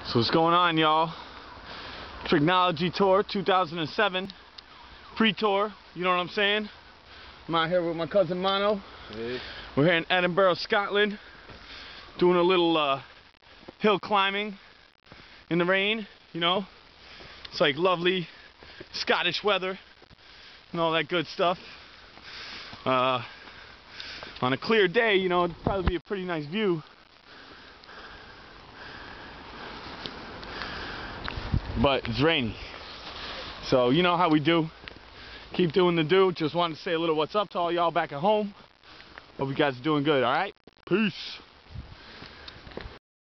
So what's going on, y'all? Technology Tour 2007 pre-tour, you know what I'm saying? I'm out here with my cousin Mono. Hey. We're here in Edinburgh, Scotland, doing a little hill climbing in the rain, you know. It's like lovely Scottish weather and all that good stuff. On a clear day, you know, it'd probably be a pretty nice view. But it's rainy. So you know how we do. Keep doing the do. Just wanted to say a little what's up to all y'all back at home. Hope you guys are doing good, alright? Peace.